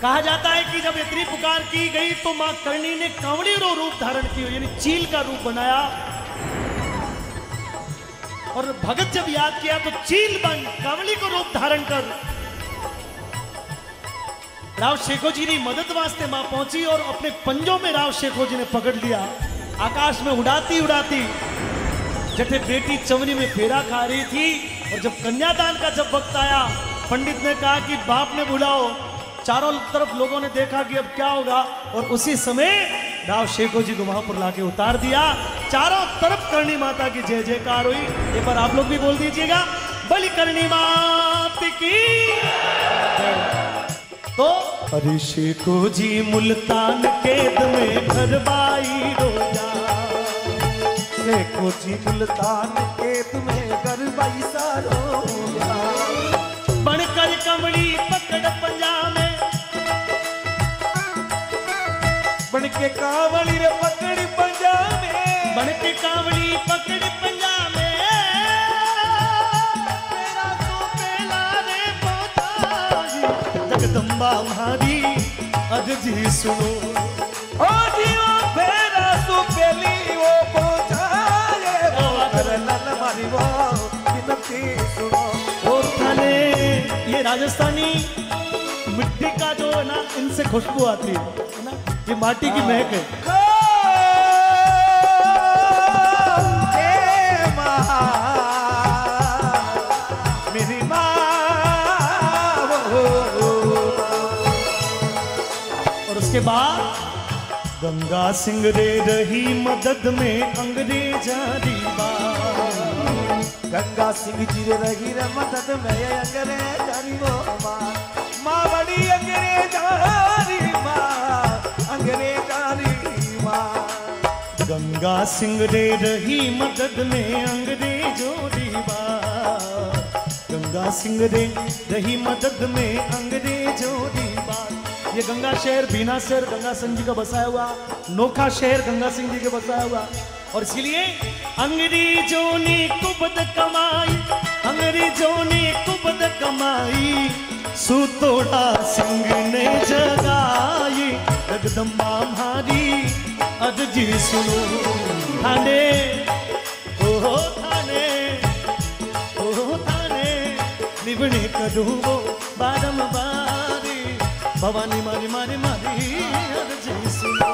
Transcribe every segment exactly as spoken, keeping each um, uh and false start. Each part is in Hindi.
कहा जाता है कि जब इतनी पुकार की गई तो मां करणी ने कांवड़ी रो रूप धारण किया, यानी चील का रूप बनाया। और भगत जब याद किया तो चील बन कांवड़ी को रूप धारण कर राव शेखो जी की मदद वास्ते मां पहुंची और अपने पंजों में राव शेखो जी ने पकड़ लिया। आकाश में उड़ाती उड़ाती जठे बेटी चवनी में फेरा खा रही थी। और जब कन्यादान का जब वक्त आया, पंडित ने कहा कि बाप ने बुलाओ। चारों तरफ लोगों ने देखा कि अब क्या होगा, और उसी समय राव शेखो जी को वहां पर लाके उतार दिया। चारों तरफ करणी माता की जय जयकार हुई। एक बार आप लोग भी बोल दीजिएगा, बलि करणी माता की। तो अरे शेखो जी मुल्तान केद में घर बाई रोजा, शेखो जी मुल्तान केद में घर बाई सारो बनकर कमली पकड़ पंजा में, बन के कावली रे पकड़ी पंजा में, बन के कावली पकड़ पंजा में, मेरा तो पहला रे पोता जगदम्बा मारी अज जी सुनो। ओ जीओ फेरा सो पहली वो पहुंचाए वो करनल मारी वो विनती सुनो। और थाने ये राजस्थानी मिट्टी का जो है ना, इनसे खुशबू आती है ना, ये माटी की महक है। मेरी माँ और उसके बाद गंगा सिंह रे रही मदद में अंग्रेजा दीवा, गंगा सिंह जी रे रही रे मदद में अंग्रेजा री वो माँ, माँ बड़ी अंग्रेजा री माँ, अंग्रेजा री माँ। गंगा सिंह रे रही मदद में अंग्रेजों दीवा, गंगा सिंह रे रही मदद में अंग्रेजों दीवा। ये गंगा शहर बीना शहर गंगा सिंह जी का बसाया हुआ, नोखा शहर गंगा सिंह जी के बसाया हुआ। और इसलिए अंग्रेजों ने कुबद कमाई, अंग्रेजों ने कुबद कमाई, सुतोड़ा सिंह ने जगाई जगदम्बा मारी अज जी सुनो। थाने ओ थाने ओ थाने निभने करूँ वो बारंबारी, भवानी मारी मारी मारी अज जी सुनो।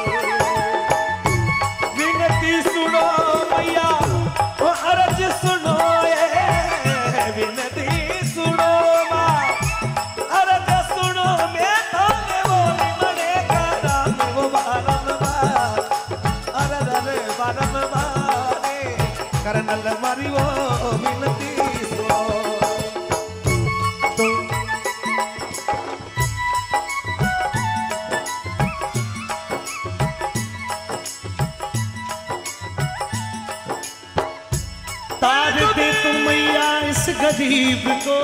विनती सुनो मैया ओ अर्ज सुनो ए विनती सुनो माँ, अर्ज सुनो मैं थाने वो निमने का नाम वो बारंबार, अर्ज रे बारंबार करनल मारी वो विनती सुनो। तो तार दे तुम मैया इस गरीब को,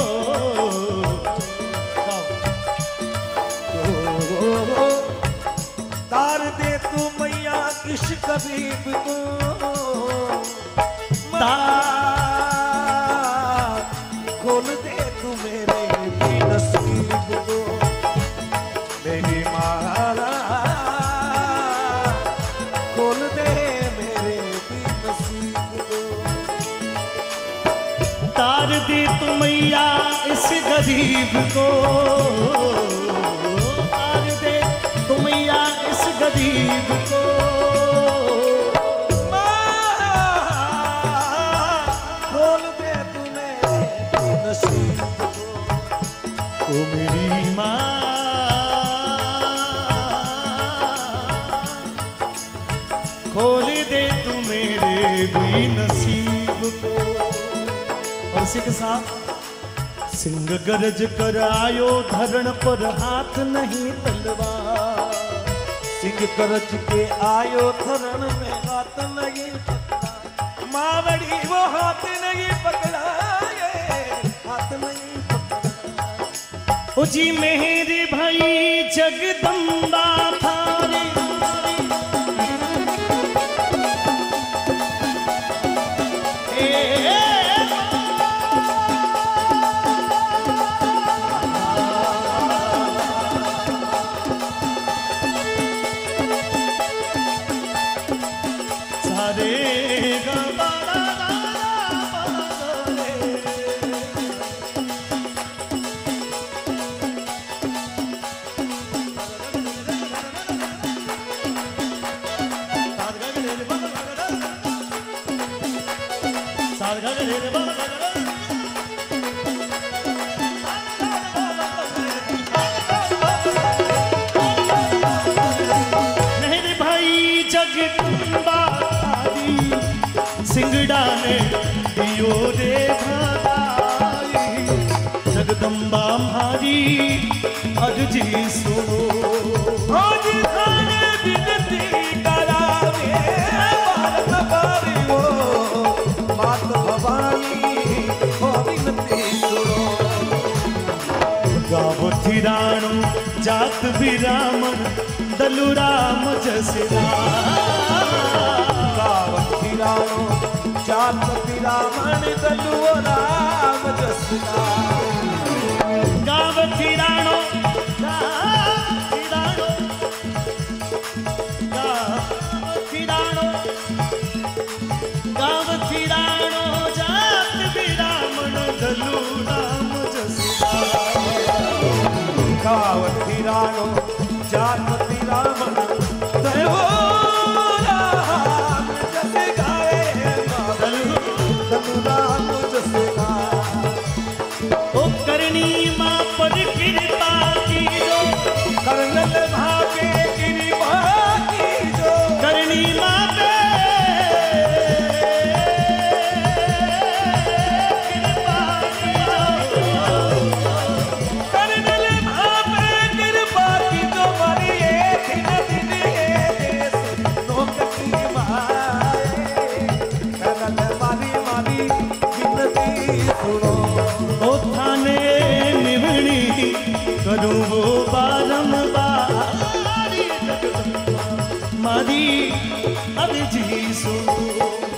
तार दे तू मैया किस गरीब को, तार खोल दे तू मेरे भी नसीब को, मेरी माला खोल दे मेरे भी नसीब को। तार दे तू मैया इस गरीब को, तार दे तू मैया इस गरीब को, खोल दे तू मेरे नसीब को, ओ मेरी माँ खोल दे तू मेरे भी नसीब को। और इसी के साथ सिंह गरज कर आयो धरण पर हाथ नहीं तलवार, सिंह गरज के आयो धरण में हाथ नहीं पकड़ा, मावड़ी वो हाथ नहीं पकड़ा, हाथ नहीं पकड़ा। ओ जी मेरे भाई जगदम्बा थारी, मेरे भाई जगदम्बा थारी सिंगड़ा ने दियो रे भाई जगदम्बा मारी अर्जी सुनो आज थाने विनती करावे भारत बारी वो मात भवानी हो विनती सुनो गाव थिराणो जात बिरामण दलु राम जसरा गाव थिराणो जात बिरामण दलु राम जसरा गाव थिराणो थिराणो गाव थिराणो गाव थिराणो जात बिरामण दलु राम जसरा गाव थिराणो जात बिरामण दलु राम जसरा दलु राम जसरा ओ करनी मां पर कृपा की जो करनल भागे कृपा की जो करनी मां पे कृपा की जो करनल भागे कृपा की जो मरिए दिन दिन ये देश लोक की माए करनल मारी मारी विनती सुनो ओ थाने निवणी करूं वो बारंबार मारी अर्जी सुनो